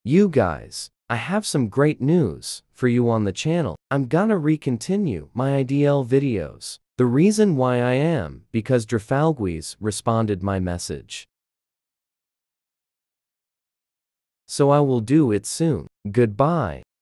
You guys, I have some great news for you on the channel. I'm gonna recontinue my IDL videos. The reason why I am because Drafalguis responded my message. So I will do it soon. Goodbye.